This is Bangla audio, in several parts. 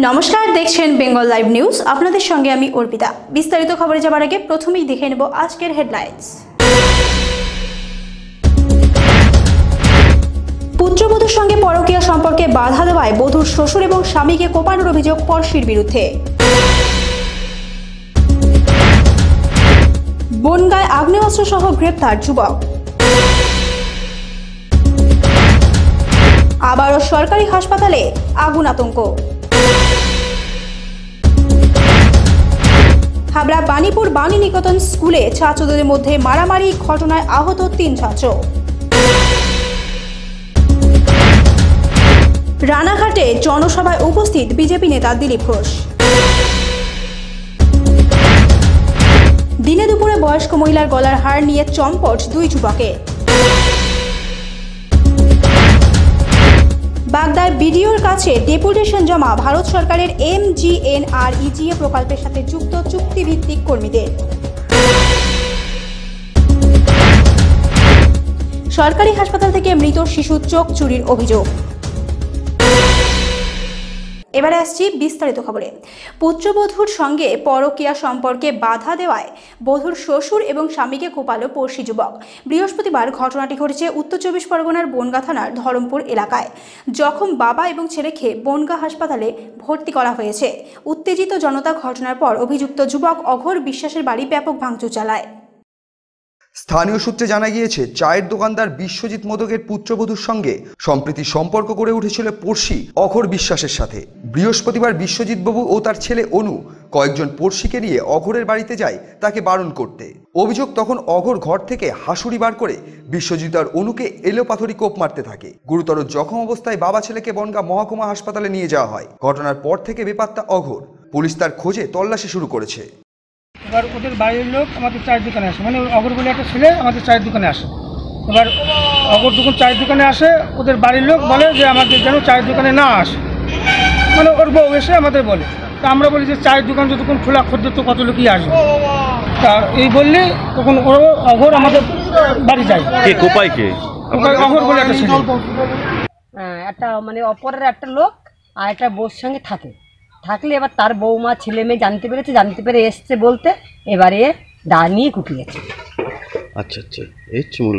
নমস্কার, দেখছেন বেঙ্গল লাইভ নিউজ। আপনাদের সঙ্গে আমি অর্পিতা। বিস্তারিত খবরে যাবার আগে প্রথমেই দেখে নেব আজকের হেডলাইন্স। পুত্রবধূর সঙ্গে পরকীয়া সম্পর্কে বাধা দেওয়ায় বধূর শ্বশুর এবং স্বামীকে কোপানোর অভিযোগ পরশীর বিরুদ্ধে। বনগাঁয় আগ্নেয়াস্ত্র সহ গ্রেপ্তার যুবক। আবারও সরকারি হাসপাতালে আগুন আতঙ্ক। হাবড়া বাণীপুর বাণী নিকেতন স্কুলে ছাত্রদের মধ্যে মারামারি, ঘটনায় আহত 3 ছাত্র। রানাঘাটে জনসভায় উপস্থিত বিজেপি নেতা দিলীপ ঘোষ। দিনে দুপুরে বয়স্ক মহিলার গলার হার নিয়ে চম্পট 2 যুবকের। বাগদায় বিডিওর কাছে ডেপুটেশন জমা ভারত সরকারের MGNREGA প্রকল্পের সাথে যুক্ত চুক্তিভিত্তিক কর্মীদের। সরকারি হাসপাতাল থেকে মৃত শিশু চোখ চুরির অভিযোগ। এবারে আসছি বিস্তারিত খবরে। পুত্রবধূর সঙ্গে পরকীয়া সম্পর্কে বাধা দেওয়ায় বধূর শ্বশুর এবং স্বামীকে কোপালো পড়শি যুবক। বৃহস্পতিবার ঘটনাটি ঘটেছে উত্তর 24 পরগনার বনগাঁ থানার ধরমপুর এলাকায়। জখম বাবা এবং ছেলেকে বনগাঁ হাসপাতালে ভর্তি করা হয়েছে। উত্তেজিত জনতা ঘটনার পর অভিযুক্ত যুবক অঘোর বিশ্বাসের বাড়ি ব্যাপক ভাঙচুর চালায়। স্থানীয় সূত্রে জানা গিয়েছে, চায়ের দোকানদার বিশ্বজিৎ মোদকের পুত্রবধূর সঙ্গে সম্প্রীতি সম্পর্ক গড়ে উঠেছিল পড়শি অঘোর বিশ্বাসের সাথে। বৃহস্পতিবার বিশ্বজিৎ বাবু ও তার ছেলে অনু কয়েকজন পড়শিকে নিয়ে অঘোরের বাড়িতে যায় তাকে বারণ করতে। অভিযোগ, তখন অঘোর ঘর থেকে হাসুড়ি বার করে বিশ্বজিৎ আর অনুকে এলোপাথরি কোপ মারতে থাকে। গুরুতর জখম অবস্থায় বাবা ছেলেকে বনগাঁ মহকুমা হাসপাতালে নিয়ে যাওয়া হয়। ঘটনার পর থেকে বেপাত্তা অঘোর। পুলিশ তার খোঁজে তল্লাশি শুরু করেছে। এবার ওদের বাইরের লোক আমাদের চায়ের দোকানে আসে, মানে অঘোর বলে একটা ছেলে আমাদের চায়ের দোকানে আসে। এবার অঘোর যখন চায়ের দোকানে আসে, ওদের বাড়ির লোক বলে যে আমাদের যেন চায়ের দোকানে না আসে, মানে ওর বউ এসে আমাদের বলে। তা আমরা বলি যে চায়ের দোকান যতক্ষণ খোলা, খদ্দের তো কত লোকই আসবে। তা এই বললে তখন ও অঘোর আমাদের বাড়ি যায়। অঘোর বলে একটা ছেলে, একটা মানে অপরের একটা লোক আর একটা বউর সঙ্গে থাকলে এবার তার বৌমা ছেলে মেয়ে জানতে পেরে এসছে বলতে, এবারে দা নিয়ে কুপিয়েছে। আচ্ছা, এই চুল।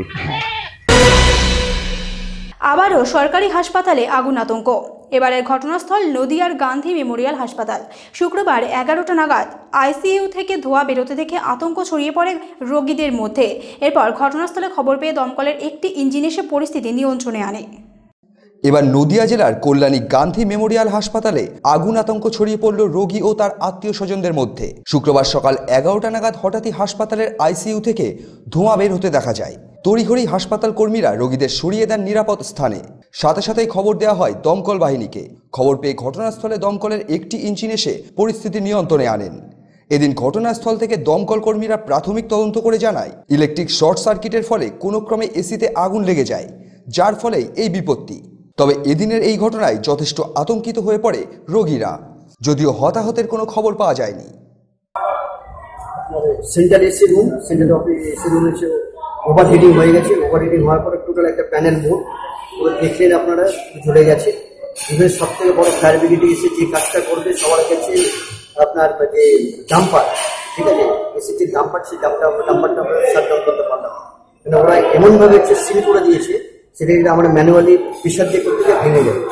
আবারও সরকারি হাসপাতালে আগুন আতঙ্ক। এবারের ঘটনাস্থল নদিয়ার গান্ধী মেমোরিয়াল হাসপাতাল। শুক্রবার 11টা নাগাদ ICU থেকে ধোঁয়া বেরোতে দেখে আতঙ্ক ছড়িয়ে পড়ে রোগীদের মধ্যে। এরপর ঘটনাস্থলে খবর পেয়ে দমকলের একটি ইঞ্জিন এসে পরিস্থিতি নিয়ন্ত্রণে আনে। এবার নদিয়া জেলার কল্যাণী গান্ধী মেমোরিয়াল হাসপাতালে আগুন আতঙ্ক ছড়িয়ে পড়ল রোগী ও তার আত্মীয় স্বজনদের মধ্যে। শুক্রবার সকাল 11টা নাগাদ হঠাৎই হাসপাতালের ICU থেকে ধোঁয়া বের হতে দেখা যায়। তড়িঘড়ি হাসপাতাল কর্মীরা রোগীদের সরিয়ে দেন নিরাপদ স্থানে। সাথে সাথেই খবর দেওয়া হয় দমকল বাহিনীকে। খবর পেয়ে ঘটনাস্থলে দমকলের একটি ইঞ্জিন এসে পরিস্থিতি নিয়ন্ত্রণে আনেন। এদিন ঘটনাস্থল থেকে দমকল কর্মীরা প্রাথমিক তদন্ত করে জানায়, ইলেকট্রিক শর্ট সার্কিটের ফলে কোনো ক্রমে এসিতে আগুন লেগে যায়, যার ফলে এই বিপত্তি। তবে এদিনের এই ঘটনায় যথেষ্ট আতঙ্কিত হয়ে পড়ে রোগীরা, যদিও হতাহতের কোনো খবর পাওয়া যায়নি। Central AC room, central AC room এসে ওভারহিটিং হয়ে গেছে। ওভারহিটিং হওয়ার পরে টোটাল একটা প্যানেল বোর্ড পুরো দেখলেন আপনারা ঝুলে গেছে। ইভেন সব থেকে বড় ফায়ার ব্রিগেডে এসে যে কাজটা করবে সবার কাছে আপনার যে ডাম্পার, ঠিক আছে, এসে যে ডাম্পার, সেই ডাম্পারটা আমরা শাটডাউন করতে পারলাম। মানে ওরা এমনভাবে হচ্ছে সিল করে দিয়েছে, সেটা কিন্তু আমরা ম্যানুয়ালি প্রেশার দিয়ে করতে গিয়ে ভেঙে যাবে।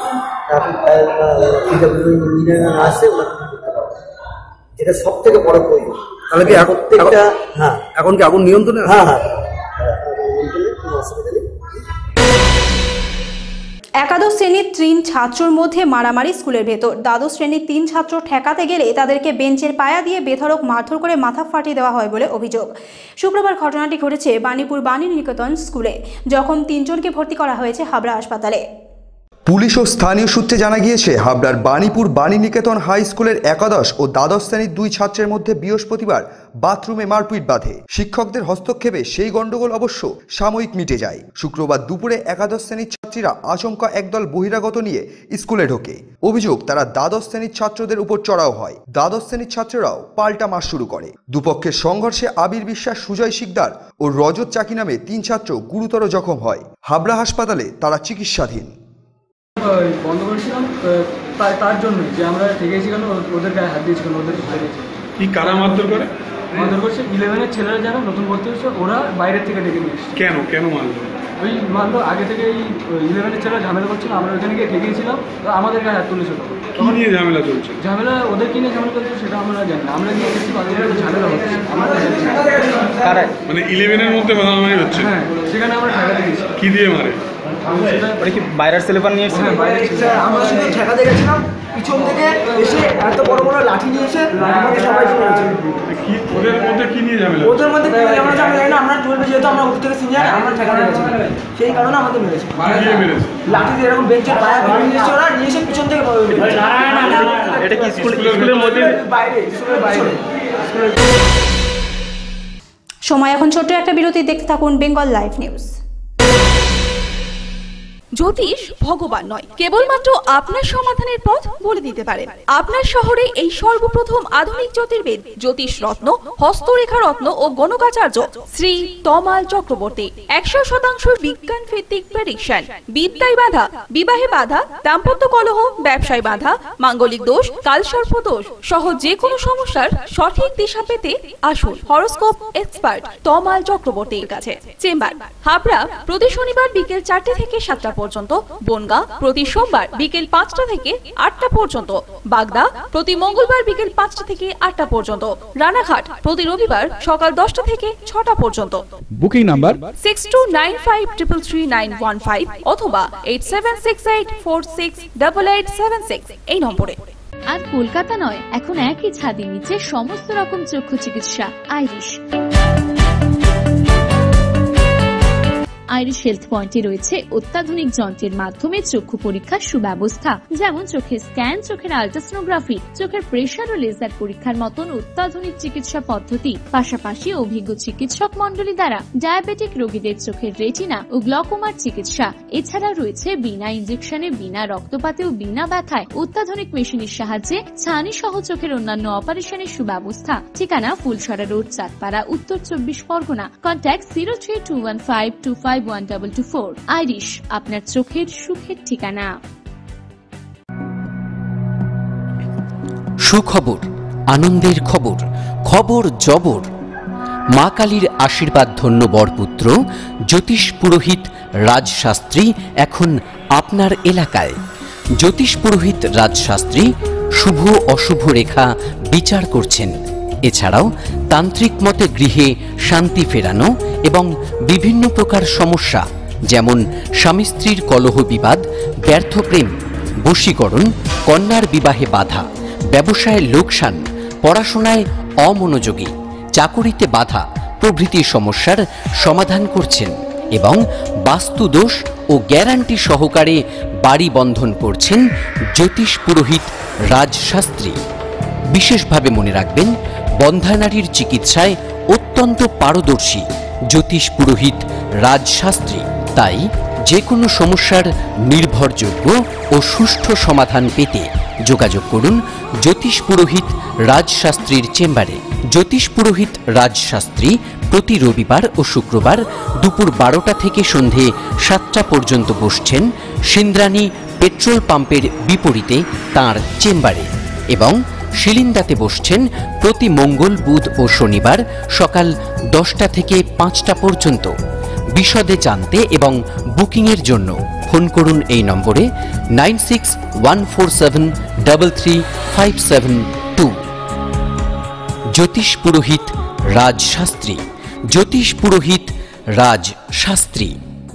ইঞ্জিনিয়ার আসে ওরা করতে পারবে, যেটা সব থেকে বড় প্রয়োজন। তাহলে কি প্রত্যেকটা এখন কি আগুন নিয়ন্ত্রণে? হ্যাঁ, কোনো অসুবিধা নেই। একাদশ শ্রেণীর 3 ছাত্রর মধ্যে মারামারি স্কুলের ভেতর। দ্বাদশ শ্রেণীর 3 ছাত্র ঠেকাতে গেলে তাদেরকে বেঞ্চের পায়া দিয়ে বেধড়ক মারধর করে মাথা ফাটিয়ে দেওয়া হয় বলে অভিযোগ। শুক্রবার ঘটনাটি ঘটেছে বাণীপুর বাণী নিকেতন স্কুলে। যখন 3 জনকে ভর্তি করা হয়েছে হাবড়া হাসপাতালে। পুলিশ ও স্থানীয় সূত্রে জানা গিয়েছে, হাবড়ার বাণীপুর বাণী নিকেতন হাই স্কুলের একাদশ ও দ্বাদশ শ্রেণীর 2 ছাত্রের মধ্যে বৃহস্পতিবার বাথরুমে মারপিট বাধে। শিক্ষকদের হস্তক্ষেপে সেই গন্ডগোল অবশ্য সাময়িক মিটে যায়। শুক্রবার দুপুরে একাদশ শ্রেণীর ছাত্রীরা আচমকা একদল বহিরাগত নিয়ে স্কুলে ঢোকে। অভিযোগ, তারা দ্বাদশ শ্রেণীর ছাত্রদের উপর চড়াও হয়। দ্বাদশ শ্রেণীর ছাত্ররাও পাল্টা মার শুরু করে। দুপক্ষের সংঘর্ষে আবির বিশ্বাস, সুজয় শিকদার ও রজত চাকি নামে 3 ছাত্র গুরুতর জখম হয়। হাবড়া হাসপাতালে তারা চিকিৎসাধীন। বন্ধ করেছিলাম, তার জন্যই যে আমরা ঠেকেছি কেন, ওদের গায়ে হাত দিয়েছি কেন, ওদের ঠেকেছি। কি কারা মারধর করে? মারধর করছে 11-এর ছেলেরা যারা নতুন ভর্তি হচ্ছে, ওরা বাইরের থেকে ডেকে নিয়ে এসছে। কেন মারলো? ওই মারলো আগে থেকে এই 11-এর ছেলেরা ঝামেলা করছিল, আমরা ওখানে গিয়ে ঠেকেছিলাম, আমাদের গায়ে হাত তুলেছিল। কি নিয়ে ঝামেলা চলছে? ঝামেলা ওদের কি নিয়ে ঝামেলা চলছে সেটা আমরা জানি না, আমরা গিয়ে দেখছি ওদের মধ্যে ঝামেলা হচ্ছে, আমরা মানে 11-এর মধ্যে মারামারি হচ্ছে? হ্যাঁ, সেখানে আমরা ঠেকাতে গেছি। কি দিয়ে মারে? সেটা কি বাইরের ছেলেপান নিয়ে এসেছে? হ্যাঁ, বাইরে ছিল। আমরা শুধু ঠেকাতে গেছিলাম, পিছন থেকে এসে এত বড় বড় লাঠি নিয়ে এসে আমাকে সবাই মেরেছে। কি ওদের মধ্যে কি নিয়ে ঝামেলা? ওদের মধ্যে কি নিয়ে আমরা জানি না, আমরা 12 যেহেতু আমরা ওর থেকে সিনিয়র, আমরা ঠেকাতে গেছিলাম, সেই কারণে আমাদের মেরেছে। মেরেছে লাঠি দিয়ে এরকম বেঞ্চের পায়া ভেঙে নিয়ে এসে ওরা নিয়ে এসে পিছন থেকে এটা কি স্কুলের মধ্যে? বাইরে, স্কুলের বাইরে। সময় এখন ছোট্ট একটা বিরতি, দেখতে থাকুন বেঙ্গল লাইভ নিউজ। জ্যোতিষ ভগবান নয়, কেবলমাত্র আপনার সমাধানের পথ বলে দিতে পারেন। আপনার শহরে এই সর্বপ্রথম আধুনিক জ্যোতির্বিদ, জ্যোতিষ রত্ন, হস্তরেখা রত্ন ও গণকাচার্য শ্রী তমাল চক্রবর্তী। 100% বিজ্ঞান ভিত্তিক প্রেডিকশন। বিদ্যায় বাধা, বিবাহে বাধা, দাম্পত্য কলহ, ব্যবসায় বাধা, মাঙ্গলিক দোষ, কালসর্প দোষ সহ যে কোনো সমস্যার সঠিক দিশা পেতে আসুন হরোস্কোপ এক্সপার্ট তমাল চক্রবর্তীর কাছে। চেম্বার হাবড়া প্রতি শনিবার বিকেল 4টে থেকে 7টা পর্যন্ত, বনগা প্রতি সোমবার বিকেল 5টা থেকে 8টা পর্যন্ত, বাগদা প্রতি মঙ্গলবার বিকেল 5টা থেকে 8টা পর্যন্ত, রানাঘাট প্রতি রবিবার সকাল 10টা থেকে 6টা পর্যন্ত। বুকিং নাম্বার 6295333915 অথবা 8768468876 এই নম্বরে। আর কলকাতা নয়, এখন একই ছাদের নিচে সমস্ত রকম চক্ষু চিকিৎসা। আইরিশ হেলথ পয়েন্টে রয়েছে অত্যাধুনিক যন্ত্রের মাধ্যমে চক্ষু পরীক্ষার সুব্যবস্থা, যেমন চোখের স্ক্যান, চোখের আল্ট্রাসোনোগ্রাফি, চোখের প্রেসার ও লেজার পরীক্ষার মতন অত্যাধুনিক চিকিৎসা পদ্ধতি। পাশাপাশি অভিজ্ঞ চিকিৎসক মন্ডলী দ্বারা ডায়াবেটিক রোগীদের চোখের রেটিনা ও গ্লকোমার চিকিৎসা। এছাড়া রয়েছে বিনা ইনজেকশনে, বিনা রক্তপাতে ও বিনা ব্যথায় অত্যাধুনিক মেশিনের সাহায্যে ছানি সহ চোখের অন্যান্য অপারেশনের সুব্যবস্থা। ঠিকানা ফুলসরা রোড, চাঁদপাড়া, উত্তর 24 পরগনা। কন্ট্যাক্ট 0321525124। আইরিশ, আপনার চোখের সুখের ঠিকানা। সুখবর, আনন্দের খবর, খবর জবর। মা কালীর আশীর্বাদ ধন্য বরপুত্র জ্যোতিষ পুরোহিত রাজশাস্ত্রী এখন আপনার এলাকায়। জ্যোতিষ পুরোহিত রাজশাস্ত্রী শুভ অশুভ রেখা বিচার করছেন। এছাড়াও তান্ত্রিক মতে গৃহে শান্তি ফেরানো এবং বিভিন্ন প্রকার সমস্যা, যেমন স্বামী স্ত্রীর কলহ বিবাদ, ব্যর্থ প্রেম, বশীকরণ, কন্যার বিবাহে বাধা, ব্যবসায় লোকসান, পড়াশোনায় অমনোযোগী, চাকুরিতে বাধা প্রভৃতি সমস্যার সমাধান করছেন এবং বাস্তুদোষ ও গ্যারান্টি সহকারে বাড়ি বন্ধন করছেন জ্যোতিষ পুরোহিত রাজশাস্ত্রী। বিশেষভাবে মনে রাখবেন, বন্ধানারীর চিকিৎসায় অত্যন্ত পারদর্শী জ্যোতিষ পুরোহিত রাজশাস্ত্রী। তাই যে কোনো সমস্যার নির্ভরযোগ্য ও সুষ্ঠু সমাধান পেতে যোগাযোগ করুন জ্যোতিষ পুরোহিত রাজশাস্ত্রীর চেম্বারে। জ্যোতিষ পুরোহিত রাজশাস্ত্রী প্রতি রবিবার ও শুক্রবার দুপুর 12টা থেকে সন্ধে 7টা পর্যন্ত বসছেন সিন্দ্রানী পেট্রোল পাম্পের বিপরীতে তাঁর চেম্বারে, এবং শিলিন্দাতে বসছেন প্রতি মঙ্গল, বুধ ও শনিবার সকাল 10টা থেকে 5টা পর্যন্ত। বিশদে জানতে এবং বুকিংয়ের জন্য ফোন করুন এই নম্বরে 9614733572। জ্যোতিষ পুরোহিত রাজশাস্ত্রী, জ্যোতিষ পুরোহিত রাজশাস্ত্রী।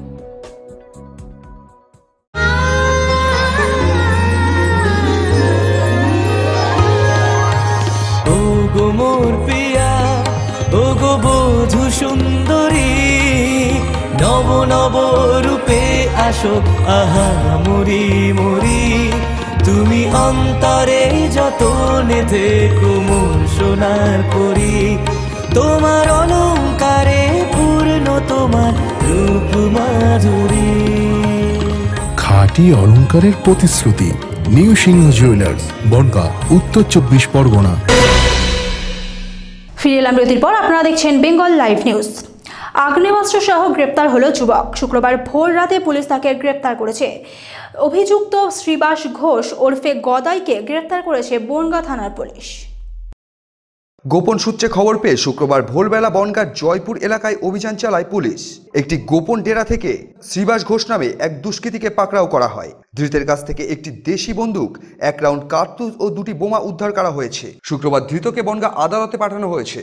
মোর প্রিয়া ও গো বধূ সুন্দরী, নব নব রূপে আসো আহা মরি মরি, তুমি অন্তরে যতনে থেকো মোর সোনার করি, তোমার অলংকারে পূর্ণ তোমার রূপ মাধুরী। খাঁটি অলংকারের প্রতিশ্রুতি, নিউ সিংহ জুয়েলার্স, বনগা, উত্তর 24 পরগনা। ফিরে এলাম বিরতির পর, আপনারা দেখছেন বেঙ্গল লাইভ নিউজ। আগ্নেয়াস্ত্র সহ গ্রেপ্তার হলো যুবক। শুক্রবার ভোর রাতে পুলিশ তাকে গ্রেপ্তার করেছে। অভিযুক্ত শ্রীবাস ঘোষ ওরফে গদাইকে গ্রেপ্তার করেছে বনগাঁ থানার পুলিশ। গোপন সূত্রে খবর পেয়ে শুক্রবার ভোরবেলা বনগাঁর জয়পুর এলাকায় অভিযান চালায় পুলিশ। একটি গোপন ডেরা থেকে শ্রীবাস ঘোষ নামে এক দুষ্কৃতীকে পাকড়াও করা হয়। ধৃতের কাছ থেকে একটি দেশি বন্দুক, 1 রাউন্ড কার্তুজ ও 2টি বোমা উদ্ধার করা হয়েছে। শুক্রবার ধৃতকে বনগাঁ আদালতে পাঠানো হয়েছে।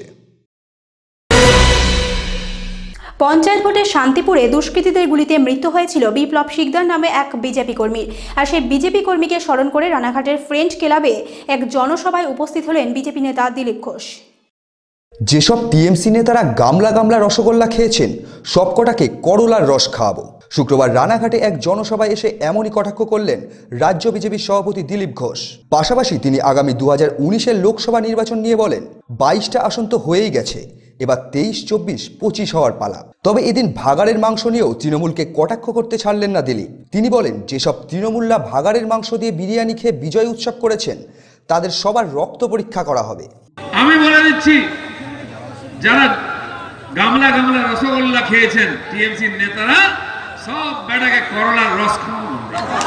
পঞ্চায়েত ভোটে শান্তিপুরে দুষ্কৃতীদের গুলিতে মৃত্যু হয়েছিল বিপ্লব শিকদার নামে এক বিজেপি কর্মীর। আর সেই বিজেপি কর্মীকে স্মরণ করে রানাঘাটের ফ্রেন্ড ক্লাবে এক জনসভায় উপস্থিত হলেন বিজেপি নেতা দিলীপ ঘোষ। যেসব টিএমসি নেতারা গামলা গামলা রসগোল্লা খেয়েছেন, সবকটাকে করলার রস খাওয়াবো। শুক্রবার রানাঘাটে এক জনসভায় এসে এমনই কটাক্ষ করলেন রাজ্য বিজেপির সভাপতি দিলীপ ঘোষ। পাশাপাশি তিনি আগামী 2019-এর লোকসভা নির্বাচন নিয়ে বলেন, 22টা আসন তো হয়েই গেছে, এবার 23, 24, 25 হওয়ার পালা। তবে এদিন ভাগাড়ের মাংস নিয়েও তৃণমূলকে কটাক্ষ করতে ছাড়লেন না দিলীপ। তিনি বলেন, যেসব তৃণমূলরা ভাগাড়ের মাংস দিয়ে বিরিয়ানি খেয়ে বিজয় উৎসব করেছেন, তাদের সবার রক্ত পরীক্ষা করা হবে। আমি বলে দিচ্ছি, যারা গামলা গামলা রসগোল্লা খেয়েছেন টিএমসির নেতারা, সব বেটাকে করলার রস খাওয়াবো।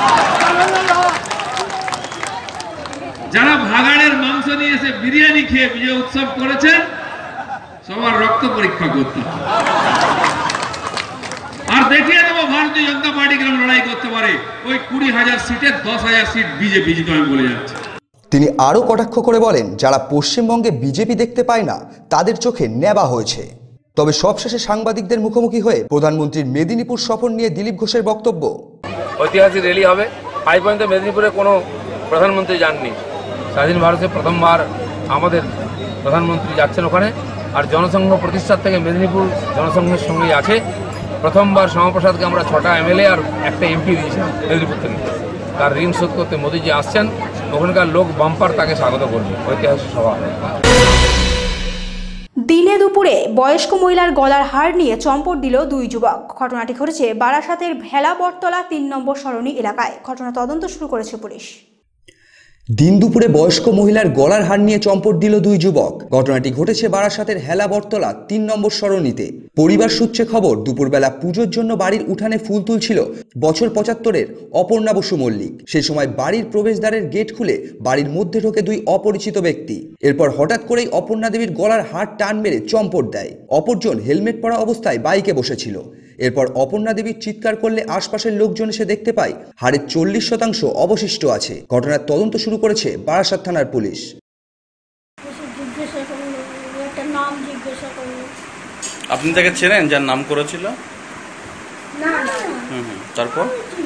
যারা ভাগাড়ের মাংস নিয়ে এসে বিরিয়ানি খেয়ে বিজয় উৎসব করেছেন, সবার রক্ত পরীক্ষা করতে হবে। আর দেখিয়ে দেবো ভারতীয় জনতা পার্টি কেন লড়াই করতে পারে। ওই 20,000 সিটে 10,000 সিট বিজেপি জিতে, আমি বলে যাচ্ছি। তিনি আরও কটাক্ষ করে বলেন, যারা পশ্চিমবঙ্গে বিজেপি দেখতে পায় না, তাদের চোখে নেবা হয়েছে। তবে সবশেষে সাংবাদিকদের মুখোমুখি হয়ে প্রধানমন্ত্রীর মেদিনীপুর সফর নিয়ে দিলীপ ঘোষের বক্তব্য। ঐতিহাসিক র্যালি হবে। আজ পর্যন্ত মেদিনীপুরে কোনো প্রধানমন্ত্রী যাননি। স্বাধীন ভারতে প্রথমবার আমাদের প্রধানমন্ত্রী যাচ্ছেন ওখানে। আর জনসংঘ প্রতিষ্ঠার থেকে মেদিনীপুর জনসংঘের সঙ্গেই আছে। প্রথমবার শ্যামাপ্রসাদকে আমরা 6টা এমএলএ আর একটা এমপি দিয়েছিলাম মেদিনীপুর থেকে। তার ঋণ শোধ করতে মোদীজি আসছেন, ওখানকার লোক বাম্পার তাকে স্বাগত করবে। ঐতিহাসিক সভা। দিনে দুপুরে বয়স্ক মহিলার গলার হার নিয়ে চম্পট দিল 2 যুবক। ঘটনাটি ঘটেছে বারাসাতের ভেলা বটতলা 3 নম্বর সরণি এলাকায়। ঘটনা তদন্ত শুরু করেছে পুলিশ। দিন দুপুরে বয়স্ক মহিলার গলার হার নিয়ে চম্পট দিল 2 যুবক। ঘটনাটি ঘটেছে বারাসাতের হেলা বটতলা 3 নম্বর সরণিতে। পরিবার সূত্রে খবর, দুপুরবেলা পুজোর জন্য বাড়ির উঠানে ফুল তুলছিল বছর 75-এর অপর্ণা বসু মল্লিক। সেই সময় বাড়ির প্রবেশদ্বারের গেট খুলে বাড়ির মধ্যে ঢোকে 2 অপরিচিত ব্যক্তি। এরপর হঠাৎ করেই অপর্ণা দেবীর গলার হার টান মেরে চম্পট দেয়। অপরজন হেলমেট পরা অবস্থায় বাইকে বসেছিল। এরপর অপর্ণা দেবীর চিৎকার করলে আশপাশের লোকজন এসে দেখতে পায় হাড়ের 40% অবশিষ্ট আছে। ঘটনার তদন্ত শুরু করেছে বারাসাত থানার পুলিশ। আপনি তাকে চেনেন যার নাম করেছিল? না। তারপর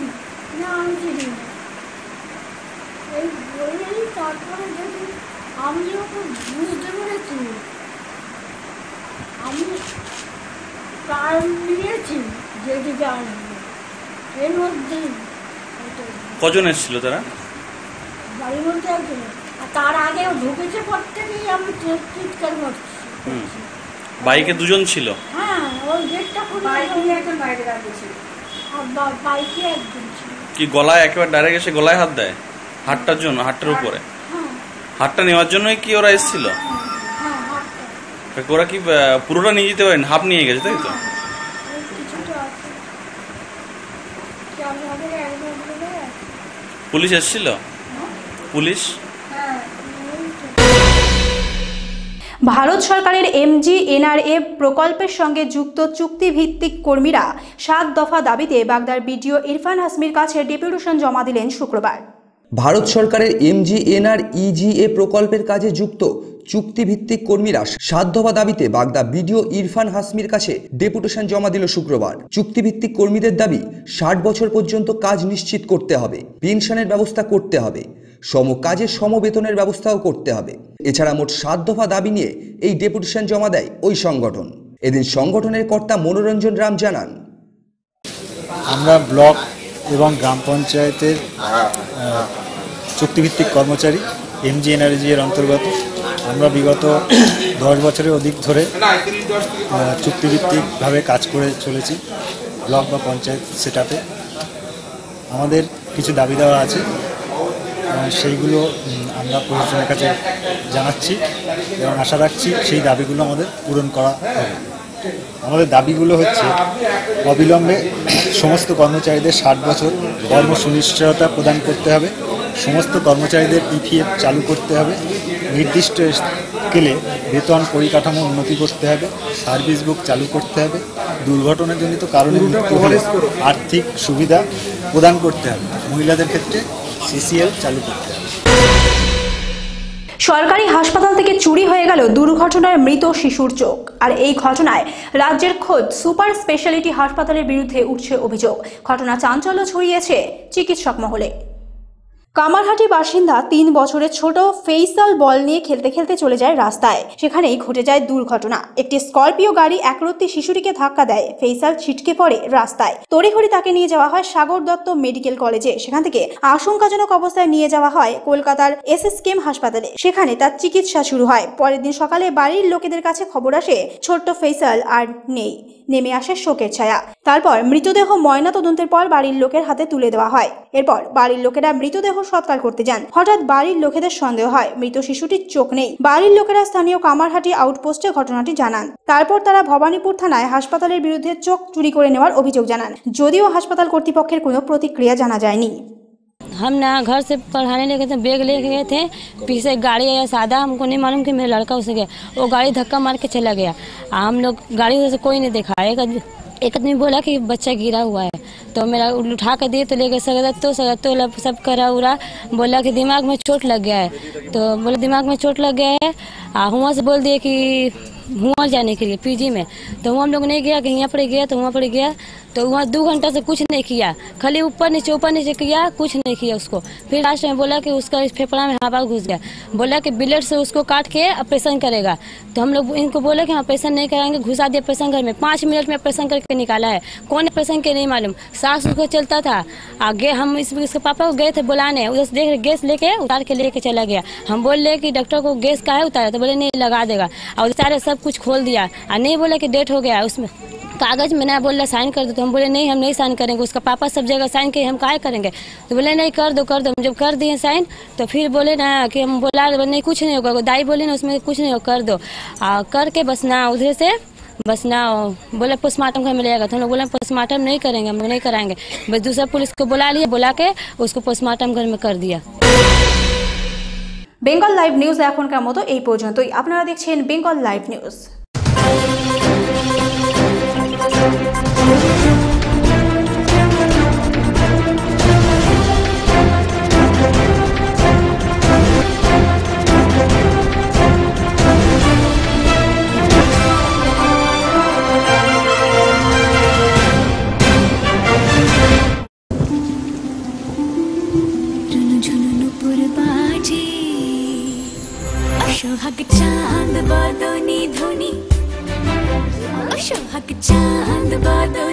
আমি যখন বুঝতে পেরেছি, আমি কারণ নিয়েছি যেদিকে আসবো। এর মধ্যে কজন এসেছিল তারা? বাড়ির মধ্যে একজন, আর তার আগে ঢুকেছে পর থেকেই আমি চিৎকার করছি। বাইকে 2জন ছিল? হ্যাঁ, ওই গেটটা খুলে একজন বাইরে দাঁড়িয়েছিল, আর বাইকে একজন ছিল। কি গলায় একেবারে ডাইরেক্ট এসে গলায় হাত দেয়? হাতটার জন্য, হাতটার উপরে হাতটা নেওয়ার জন্যই কি ওরা এসেছিল? ওরা কি পুরোটা নিয়ে যেতে পারেন? হাফ নিয়ে গেছে, তাই তো? পুলিশ এসেছিল? পুলিশ ভারত সরকারের MGNRA প্রকল্পের সঙ্গে যুক্ত চুক্তিভিত্তিক কর্মীরা 7 দফা দাবিতে বাগদার বিডিও ইরফান হাসমির কাছে ডেপুটেশন জমা দিলেন শুক্রবার। ভারত সরকারের MGNREGA প্রকল্পের কাজে যুক্ত চুক্তিভিত্তিক কর্মীরা 7 দফা দাবিতে বাগদা বিডিও ইরফান হাসমির কাছে ডেপুটেশন জমা দিল শুক্রবার। চুক্তিভিত্তিক কর্মীদের দাবি, 60 বছর পর্যন্ত কাজ নিশ্চিত করতে হবে, পেনশনের ব্যবস্থা করতে হবে, সমকাজের সমবেতনের ব্যবস্থাও করতে হবে। এছাড়া মোট 7 দফা দাবি নিয়ে এই ডেপুটেশন জমা দেয় ওই সংগঠন। এদিন সংগঠনের কর্তা মনোরঞ্জন রাম জানান, আমরা ব্লক এবং গ্রাম পঞ্চায়েতের চুক্তিভিত্তিক কর্মচারী MGNREGA এর অন্তর্গত। আমরা বিগত 10 বছরের অধিক ধরে চুক্তিভিত্তিকভাবে কাজ করে চলেছি ব্লক বা পঞ্চায়েত সেটআপে। আমাদের কিছু দাবি দেওয়া আছে, সেইগুলো আমরা প্রশাসনের কাছে জানাচ্ছি এবং আশা রাখছি সেই দাবিগুলো আমাদের পূরণ করা হবে। আমাদের দাবিগুলো হচ্ছে অবিলম্বে সমস্ত কর্মচারীদের 60 বছর কর্মসুনিশ্চয়তা প্রদান করতে হবে, সমস্ত কর্মচারীদের ইপিএফ চালু করতে হবে, নির্দিষ্ট স্কেলে বেতন পরিকাঠামো উন্নতি করতে হবে, সার্ভিস বুক চালু করতে হবে, দুর্ঘটনাজনিত কারণে মৃত্যু হলে আর্থিক সুবিধা প্রদান করতে হবে, মহিলাদের ক্ষেত্রে সিসিএল চালু করতে হবে। সরকারি হাসপাতাল থেকে চুরি হয়ে গেল দুর্ঘটনায় মৃত শিশুর চোখ। আর এই ঘটনায় রাজ্যের খোদ সুপার স্পেশালিটি হাসপাতালের বিরুদ্ধে উঠছে অভিযোগ। ঘটনা চাঞ্চল্য ছড়িয়েছে চিকিৎসক মহলে। কামারহাটি বাসিন্দা 3 বছরের ছোট ফেইসাল বল নিয়ে খেলতে খেলতে চলে যায় রাস্তায়। সেখানেই ঘটে যায় দুর্ঘটনা। একটি স্করপিও গাড়ি একরত্তি শিশুটিকে ধাক্কা দেয়। ফেইসাল ছিটকে পড়ে রাস্তায়। তড়িঘড়ি তাকে নিয়ে যাওয়া হয় সাগর দত্ত মেডিকেল কলেজে। সেখান থেকে আশঙ্কাজনক অবস্থায় নিয়ে যাওয়া হয় কলকাতার এসএসকেএম হাসপাতালে। সেখানে তার চিকিৎসা শুরু হয়। পরের দিন সকালে বাড়ির লোকেদের কাছে খবর আসে ছোট্ট ফেইসাল আর নেই। নেমে আসে শোকের ছায়া। তারপর মৃতদেহ ময়না তদন্তের পর বাড়ির লোকের হাতে তুলে দেওয়া হয়। এরপর বাড়ির লোকেরা মৃতদেহ সৎকার করতে যান। হঠাৎ বাড়ির লোকেদের সন্দেহ হয় মৃত শিশুটির চোখ নেই। বাড়ির লোকেরা স্থানীয় কামারহাটি আউটপোস্টে ঘটনাটি জানান। তারপর তারা ভবানীপুর থানায় হাসপাতালের বিরুদ্ধে চোখ চুরি করে নেওয়ার অভিযোগ জানান। যদিও হাসপাতাল কর্তৃপক্ষের কোনো প্রতিক্রিয়া জানা যায়নি। हम ना घर से पढ़ाने लेके थे, बैग लेके गए थे, पीछे गाड़ी आया सादा, हमको नहीं मालूम कि मेरा लड़का उसे गया, वो गाड़ी धक्का मार के चला गया। हम लोग गाड़ी से कोई नहीं देखा। एक आदमी बोला कि बच्चा गिरा हुआ है, तो मेरा उठा कर दिए, तो लेके सगत तो सब करा उरा, बोला कि दिमाग में चोट लग गया है। तो बोला दिमाग में चोट लग गया है। वहाँ से बोल दिए कि हुआ जाने के लिए पीजी में। तो हम लोग नहीं गया कि यहाँ पर गया, तो वहाँ पर गया तो वहाँ 2 घंटा से कुछ नहीं किया, खाली ऊपर नीचे किया, कुछ नहीं किया उसको। फिर लास्ट में बोला कि उसका फेफड़ा में हवा घुस गया, बोला कि ब्लेड से उसको काट के ऑपरेशन करेगा। तो हम लोग इनको बोले कि ऑपरेशन नहीं कराएंगे, घुसा दिया ऑपरेशन घर में। 5 मिनट में ऑपरेशन करके निकाला है। कौन ऑपरेशन के नहीं मालूम, सास उसको चलता था आगे। हम इसके पापा को गए थे बुलाने, उधर से देख गैस लेके उतार के लेके चला गया। हम बोले कि डॉक्टर को गैस का है उतारा, तो बोले नहीं लगा देगा। और सारे सब कुछ खोल दिया और नहीं बोला कि डेट हो गया। उसमें कागज में ना बोला साइन कर दो, तो हम बोले नहीं हम नहीं साइन करेंगे। उसका पापा सब जगह साइन किए, हम काहे करेंगे। तो बोले नहीं कर दो। हम जब कर दिए साइन तो फिर बोले ना कि हम बोला नहीं कुछ नहीं होगा। दाई बोली ना उसमें कुछ नहीं होगा, कर दो। करके बस ना उधर से बस ना बोला पोस्टमार्टम घर में लेगा। तो हम लोग बोला पोस्टमार्टम नहीं करेंगे, हम लोग नहीं कराएंगे। बस दूसरा पुलिस को बुला लिया, बुला के उसको पोस्टमार्टम घर में कर दिया। বেঙ্গল লাইভ নিউজ এখনকার মতো এই পর্যন্তই। আপনারা দেখছেন বেঙ্গল লাইভ নিউজ। সোহাগ চাঁদ বদনী ধনী, সোহাগ চাঁদ বদনী।